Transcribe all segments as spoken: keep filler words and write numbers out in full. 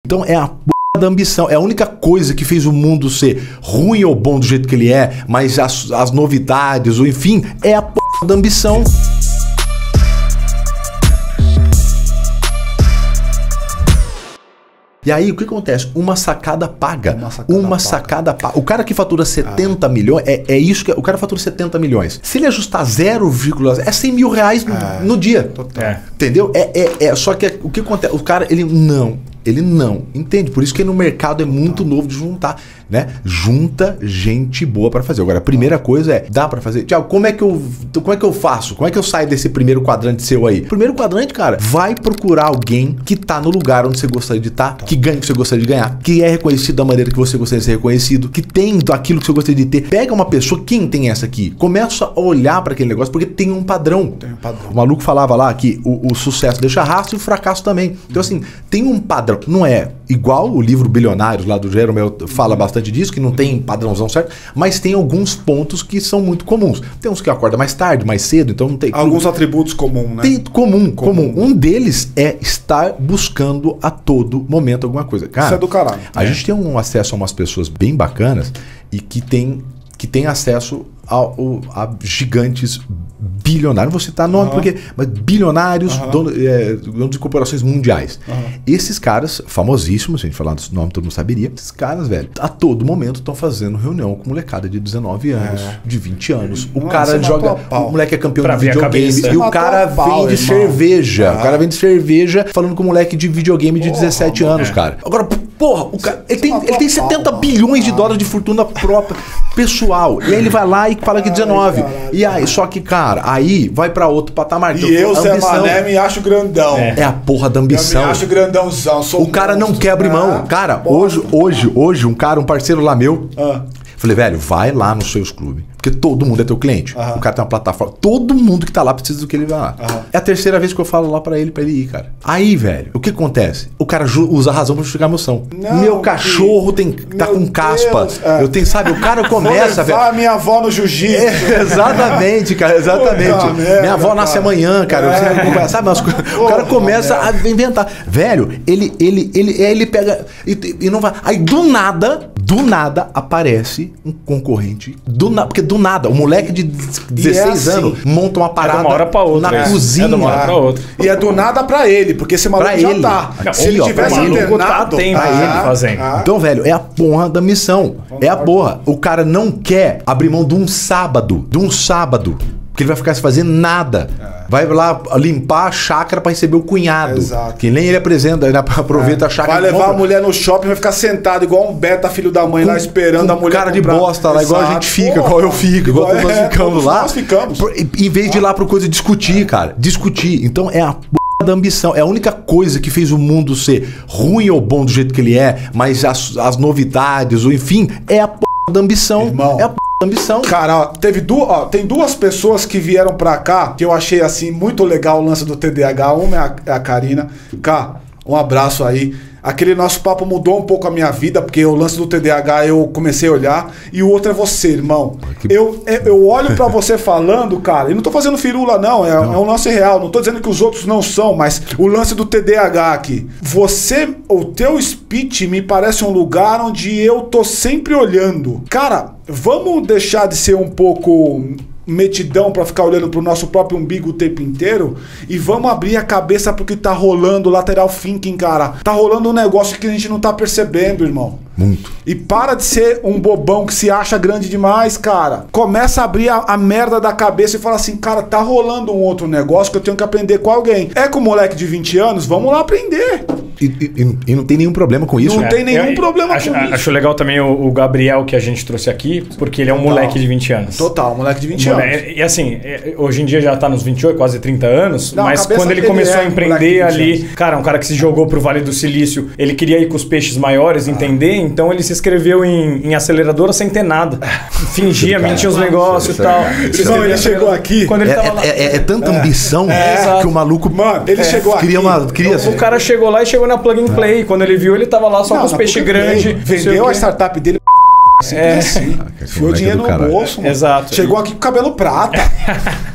Então é a p... da ambição. É a única coisa que fez o mundo ser ruim ou bom do jeito que ele é, mas as, as novidades, ou enfim, é a p... da ambição. E aí, o que acontece? Uma sacada paga. Uma sacada, Uma paga. sacada paga. O cara que fatura setenta ah. milhões, é, é isso que... O cara fatura setenta milhões. Se ele ajustar zero vírgula zero, é cem mil reais no, é. no dia. Total. É. Entendeu? É, é, é. Só que é, o que acontece? O cara, ele não... Ele não. Entende? Por isso que no mercado é muito novo de juntar, né? Junta gente boa pra fazer. Agora, a primeira coisa é, dá pra fazer? Tiago, como é que eu, como é que eu faço? Como é que eu saio desse primeiro quadrante seu aí? Primeiro quadrante, cara, vai procurar alguém que tá no lugar onde você gostaria de estar, tá, que ganha o que você gostaria de ganhar, que é reconhecido da maneira que você gostaria de ser reconhecido, que tem aquilo que você gostaria de ter. Pega uma pessoa, quem tem essa aqui? Começa a olhar pra aquele negócio, porque tem um padrão. Tem um padrão. O maluco falava lá que o, o sucesso deixa rastro e o fracasso também. Então, assim, tem um padrão. Não é igual o livro Bilionários lá do Jeromel fala bastante disso, que não tem padrãozão certo, mas tem alguns pontos que são muito comuns. Tem uns que acorda mais tarde, mais cedo, então não tem... Alguns atributos comuns, né? Tem comum, comum, comum. Um deles é estar buscando a todo momento alguma coisa. Cara, isso é do caralho. A é. gente tem um acesso a umas pessoas bem bacanas e que tem, que tem acesso a, a gigantes bilionários, vou citar nome, uhum. porque, mas bilionários, uhum. donos, é, donos de corporações mundiais. Uhum. Esses caras, famosíssimos, se a gente falar desse nome, todo mundo saberia. Esses caras, velho, a todo momento estão fazendo reunião com molecada de dezenove anos, é. de vinte anos. O Nossa, cara joga. O moleque é campeão pra de videogame. E o cara pau, vende irmão. cerveja. Ah. O cara vende cerveja falando com o moleque de videogame de porra, dezessete anos, é. cara. Agora, porra, o cara, ele tem, ele tem setenta bilhões de dólares de fortuna própria, pessoal. E aí ele vai lá e fala que dezenove. Ai, e aí, só que, cara, aí vai pra outro patamar. E eu, Zé Mané, me acho grandão. É. é a porra da ambição. Eu me acho grandãozão. Sou o cara monstro, não quebra mão. Ah, cara, bosta, hoje, hoje, hoje, um cara, um parceiro lá meu, ah. falei, velho, vai lá nos seus clubes. Porque todo mundo é teu cliente. Uhum. O cara tem uma plataforma. Todo mundo que tá lá precisa do que ele vai lá. Uhum. É a terceira vez que eu falo lá pra ele, pra ele ir, cara. Aí, velho, o que acontece? O cara usa a razão pra justificar a emoção. Não, meu cachorro tem, tá com Deus, caspa. É. Eu tenho, sabe, o cara começa, velho. Vou minha avó no jiu-jitsu. É, exatamente, cara, exatamente. Puta minha merda, avó nasce cara. amanhã, cara. É. Sabe, mas, o cara começa a inventar. Velho, ele, ele, ele, ele pega e, e não vai. Aí, do nada, do nada, aparece um concorrente. Do nada, porque do nada, o moleque de dezesseis é assim, anos monta uma parada é de uma hora pra outra, na é. cozinha. É de uma hora pra outra. E é do nada pra ele, porque esse maluco pra já ele. tá. Não, Se ele ó, tivesse internado, tá tempo pra ele ah, fazendo. Ah. Então, velho, é a porra da missão. É a porra. O cara não quer abrir mão de um sábado, de um sábado, porque ele vai ficar sem fazer nada. É. Vai lá limpar a chácara pra receber o cunhado. Exato. Que nem ele apresenta, ele aproveita é. a chácara. Vai levar compra. a mulher no shopping, vai ficar sentado igual um beta filho da mãe com, lá esperando a mulher. Cara de bosta lá, igual a gente fica, Porra. igual eu fico, igual, igual é, nós ficamos lá. Nós ficamos. Em vez de ir lá pro coisa discutir, cara. Discutir. Então é a porra da ambição. É a única coisa que fez o mundo ser ruim ou bom do jeito que ele é, mas as, as novidades, ou enfim, é a porra da ambição. Irmão. É a porra ambição. Cara, ó, teve du ó, tem duas pessoas que vieram pra cá que eu achei assim muito legal o lance do T D A H. Uma é a, é a Karina. Cá, um abraço aí. Aquele nosso papo mudou um pouco a minha vida, porque o lance do T D A H eu comecei a olhar. E o outro é você, irmão. Que... Eu, eu olho pra você falando, cara, e não tô fazendo firula não, é, não. é um lance real. Não tô dizendo que os outros não são, mas o lance do T D A H aqui. Você, o teu speech me parece um lugar onde eu tô sempre olhando. Cara, vamos deixar de ser um pouco metidão pra ficar olhando pro nosso próprio umbigo o tempo inteiro e vamos abrir a cabeça pro que tá rolando, lateral thinking, cara. Tá rolando um negócio que a gente não tá percebendo, irmão. Muito. E para de ser um bobão que se acha grande demais, cara. Começa a abrir a, a merda da cabeça e fala assim, cara, tá rolando um outro negócio que eu tenho que aprender com alguém. É com o moleque de vinte anos, vamos lá aprender. E, e, e não tem nenhum problema com isso. Não é, tem nenhum eu, problema acho, com isso. Acho legal também o, o Gabriel que a gente trouxe aqui, porque ele é um Total. moleque de vinte anos. Total, moleque de vinte anos. E assim, hoje em dia já tá nos vinte e oito, quase trinta anos, não, mas quando ele começou é a empreender ali, cara, um cara que se jogou pro Vale do Silício, ele queria ir com os peixes maiores, ah. entender, então ele se inscreveu em, em aceleradora sem ter nada. Fingia, cara, mentia os negócios e tal. Não, ele chegou aqui. Quando ele é, tava lá. É, é, é tanta ambição é, que o maluco. Mano, ele é, chegou queria aqui. Uma, queria o, o cara chegou lá e chegou na plug and play. É. Quando ele viu, ele tava lá só não, com os peixes grandes. Vendeu a startup dele. É, assim. Enfiou dinheiro no bolso. Exato. Chegou aqui com cabelo prata.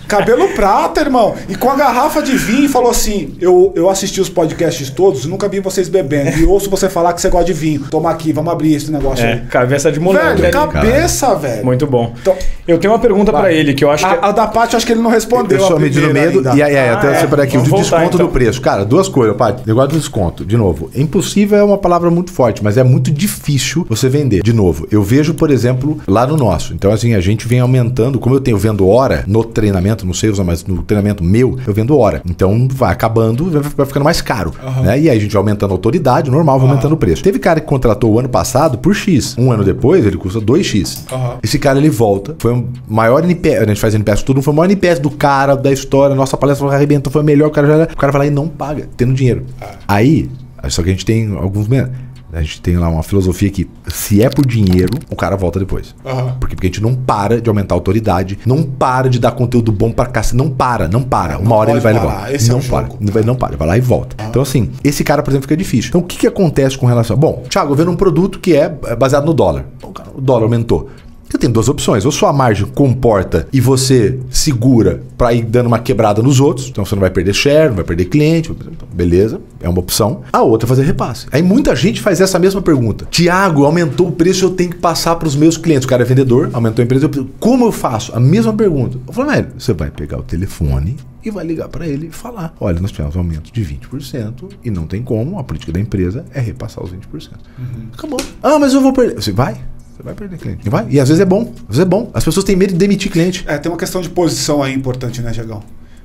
Cabelo prata, irmão. E com a garrafa de vinho falou assim, eu, eu assisti os podcasts todos, nunca vi vocês bebendo. E ouço você falar que você gosta de vinho. Toma aqui, vamos abrir esse negócio é, aí. Cabeça de moleque. Velho, cabeça, cara. velho. Muito bom. Então, eu tenho uma pergunta vai. pra ele, que eu acho a, que... A da Paty, eu acho que ele não respondeu. Eu sou medindo medo. Ainda. E aí, ah, até é. separar aqui, vamos o de voltar, desconto então. do preço. Cara, duas coisas, Paty. Negócio do desconto. De novo, impossível é uma palavra muito forte, mas é muito difícil você vender. De novo, eu vejo, por exemplo, lá no nosso. Então, assim, a gente vem aumentando. Como eu tenho, eu vendo hora no treinamento, não sei usar, mas no treinamento meu, eu vendo hora. Então, vai acabando, vai ficando mais caro. Uhum. Né? E aí a gente vai aumentando a autoridade, normal, vai uhum. aumentando o preço. Teve cara que contratou o ano passado por X. Um ano depois, ele custa dois X. Uhum. Esse cara, ele volta. Foi o maior N P S. A gente faz N P S tudo, foi o maior N P S do cara, da história. Nossa palestra arrebentou, foi melhor. O cara, já era, o cara vai lá e não paga, tendo dinheiro. Uhum. Aí, só que a gente tem alguns... A gente tem lá uma filosofia que, se é por dinheiro, o cara volta depois. Uhum. Porque, porque a gente não para de aumentar a autoridade, não para de dar conteúdo bom pra cá. Não para, não para. Uma não hora ele vai levar. Esse não é o para. jogo. Não vai, não para, vai lá e volta. Uhum. Então, assim, esse cara, por exemplo, fica difícil. Então, o que, que acontece com relação... Bom, Thiago, eu vendo um produto que é baseado no dólar. Bom, cara, o dólar aumentou. Você tem duas opções. Ou sua margem comporta e você segura para ir dando uma quebrada nos outros. Então você não vai perder share, não vai perder cliente. Beleza, é uma opção. A outra é fazer repasse. Aí muita gente faz essa mesma pergunta. Tiago, aumentou o preço, eu tenho que passar para os meus clientes. O cara é vendedor, aumentou a empresa. Eu, como eu faço? A mesma pergunta. Eu falo, velho, você vai pegar o telefone e vai ligar para ele e falar. Olha, nós tivemos um aumento de vinte por cento e não tem como. A política da empresa é repassar os vinte por cento. Uhum. Acabou. Ah, mas eu vou perder. Você vai? Você vai perder cliente. E, vai. E às vezes é bom. Às vezes é bom. As pessoas têm medo de demitir cliente. É, tem uma questão de posição aí importante, né, Diegão?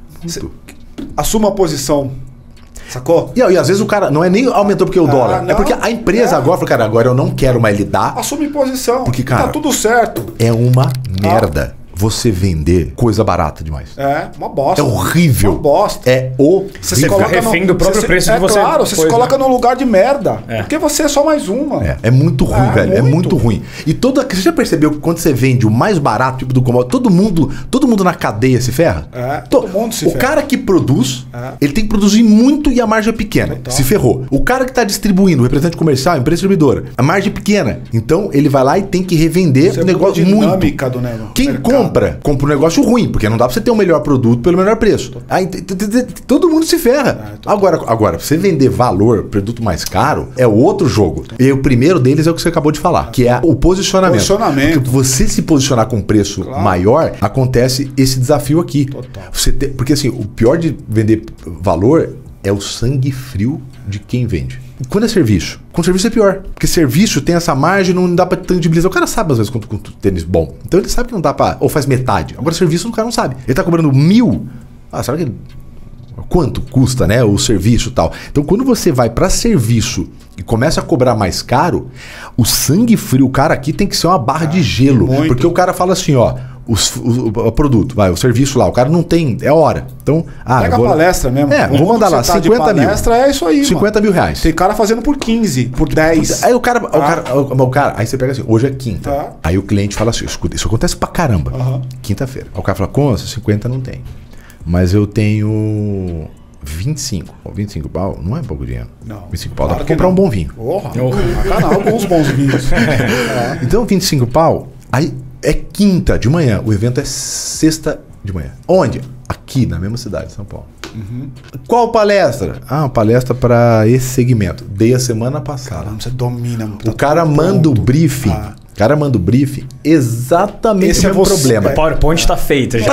Assuma a posição. Sacou? E, e às vezes o cara não é nem aumentou porque o ah, dólar. Não, é porque a empresa é. agora falou, cara, agora eu não quero mais lidar. Assume posição. Porque, cara, tá tudo certo. É uma merda. Ah. Você vender coisa barata demais. É, uma bosta. É horrível. Uma bosta. É o Você se coloca refém no, do próprio você, preço é que você... Claro, você pois, se coloca né? num lugar de merda. É. Porque você é só mais uma. É, é muito ruim, é, velho. Muito. É muito ruim. E toda... Você já percebeu que quando você vende o mais barato, tipo do commodity, todo mundo, todo mundo na cadeia se ferra? É, todo mundo se o ferra. O cara que produz, é. ele tem que produzir muito e a margem é pequena. Total. Se ferrou. O cara que tá distribuindo, o representante comercial, empresa distribuidora, a margem é pequena. Então, ele vai lá e tem que revender o negócio muito. Do negócio. Quem mercado. compra, compra um negócio ruim, porque não dá pra você ter um melhor produto pelo melhor preço. Aí todo mundo se ferra. Ah, agora, agora, pra você vender valor, produto mais caro, é outro jogo. E o primeiro deles é o que você acabou de falar, que é o posicionamento. Posicionamento. Porque você se posicionar com um preço claro. maior, acontece esse desafio aqui. Total. Você te, porque assim, o pior de vender valor é o sangue frio de quem vende. Quando é serviço? Com serviço é pior. Porque serviço tem essa margem, não dá pra tangibilizar. O cara sabe às vezes quanto, quanto tênis bom. Então ele sabe que não dá pra... Ou faz metade. Agora serviço o cara não sabe. Ele tá cobrando mil. Ah, sabe que... Quanto custa, né? O serviço e tal. Então quando você vai pra serviço e começa a cobrar mais caro, o sangue frio, o cara aqui tem que ser uma barra ah, de gelo. Muito. Porque o cara fala assim, ó... Os, o, o produto, vai, o serviço lá, o cara não tem, é hora. Então, ah, pega vou, a palestra mesmo. É, vou mandar lá, cinquenta mil. Palestra é isso aí, cinquenta mil reais. Tem cara fazendo por quinze, por dez. Aí o cara, ah. o cara, o, o cara, aí você pega assim, hoje é quinta. Ah. Aí o cliente fala assim, escuta, isso acontece pra caramba. Uhum. Quinta-feira. Aí o cara fala, Consa, cinquenta não tem. Mas eu tenho vinte e cinco. vinte e cinco pau não é pouco dinheiro. Não. vinte e cinco pau claro dá pra comprar não. um bom vinho. Porra, oh. canal com os bons vinhos. é. Então, vinte e cinco pau, aí é quinta de manhã, o evento é sexta de manhã. Onde? Aqui, na mesma cidade, São Paulo. Uhum. Qual palestra? Ah, uma palestra para esse segmento. Dei a semana passada. Caramba, você domina. Tá o cara manda o briefing. Ah. O cara manda o briefing exatamente esse o mesmo é você, problema. O PowerPoint tá feito já. Tá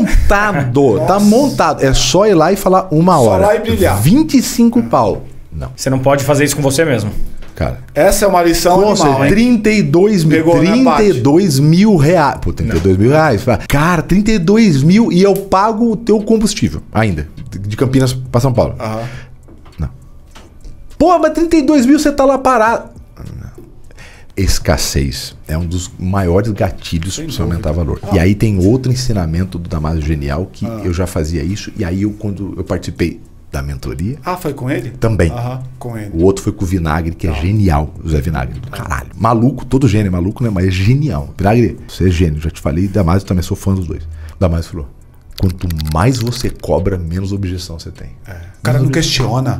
montado. Tá montado. É só ir lá e falar uma hora. Só lá e brilhar. vinte e cinco pau. Não. Você não pode fazer isso com você mesmo. Cara, essa é uma lição Nossa, animal, hein? trinta e dois mil, Pegou, trinta e dois mil reais. Pô, trinta e dois mil reais. Cara, trinta e dois mil e eu pago o teu combustível ainda. De Campinas pra São Paulo. Aham. Não. Pô, mas trinta e dois mil você tá lá parado. Não. Escassez é um dos maiores gatilhos para você aumentar valor. Ah. E aí tem outro ensinamento do Damásio Genial que ah. eu já fazia isso. E aí eu, quando eu participei da mentoria. Ah, foi com ele? Também. Aham, com ele. O outro foi com o Vinagre, que é ah. genial. O Zé Vinagre. Do caralho. Maluco, todo gênio é maluco, né? Mas é genial. Vinagre, você é gênio. Já te falei. Damásio, também sou fã dos dois. Damásio falou, quanto mais você cobra, menos objeção você tem. É. O cara não questiona.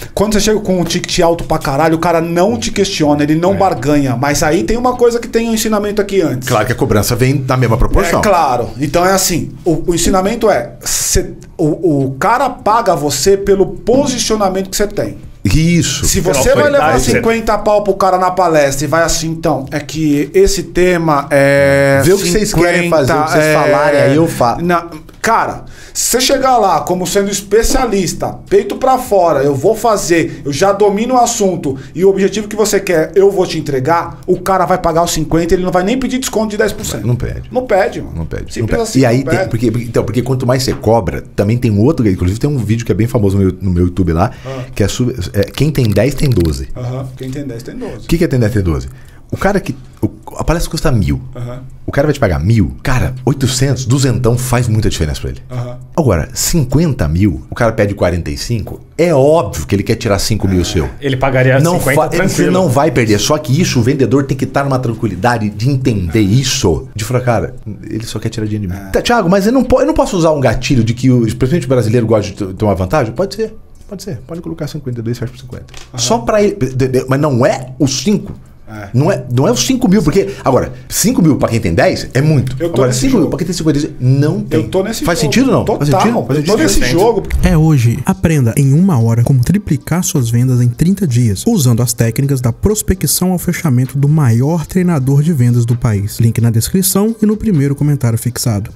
Quando você chega com um ticket alto pra caralho, o cara não te questiona, ele não é. barganha. Mas aí tem uma coisa que tem um ensinamento aqui antes. Claro que a cobrança vem na mesma proporção. É claro. Então é assim, o, o ensinamento é, cê, o, o cara paga você pelo posicionamento que você tem. Isso. Se você vai levar cinquenta pau pro cara na palestra e vai assim, então, é que esse tema é... Vê o que vocês querem fazer, o que vocês é, falarem, aí eu falo. Cara, se você chegar lá como sendo especialista, peito pra fora, eu vou fazer, eu já domino o assunto e o objetivo que você quer, eu vou te entregar, o cara vai pagar os cinquenta, ele não vai nem pedir desconto de dez por cento. Não pede. Não pede, mano. Não pede. Simples não pede. assim, e aí, não tem, pede. porque, então, porque quanto mais você cobra, também tem um outro, inclusive tem um vídeo que é bem famoso no meu, no meu YouTube lá, ah. que é, sub, é quem tem dez tem doze. Uhum. Quem tem dez tem doze. O que, que é tem dez tem doze? O cara que... O, a palestra custa mil. Uhum. O cara vai te pagar mil. Cara, oitocentos, duzentão faz muita diferença pra ele. Uhum. Agora, cinquenta mil, o cara pede quarenta e cinco, é óbvio que ele quer tirar cinco mil seu. Ele pagaria não cinquenta tranquilo. Você não vai perder. Só que isso, o vendedor tem que estar numa tranquilidade de entender isso. De falar, cara, ele só quer tirar dinheiro de mim. Tá, Thiago, mas eu não, eu não posso usar um gatilho de que o, principalmente o brasileiro gosta de ter uma vantagem? Pode ser. Pode ser. Pode colocar cinquenta e dois, fecha por cinquenta. Uhum. Só pra ele. Mas não é os cinco. É. Não, é, não é os cinco mil, porque... Agora, cinco mil pra quem tem dez é muito. Eu tô agora, nesse cinco jogo. mil pra quem tem cinquenta e dois não tem. Eu tô nesse Faz jogo. sentido ou não? Total. Faz sentido? Faz eu tô nesse jogo. É hoje. Aprenda em uma hora como triplicar suas vendas em trinta dias, usando as técnicas da prospecção ao fechamento do maior treinador de vendas do país. Link na descrição e no primeiro comentário fixado.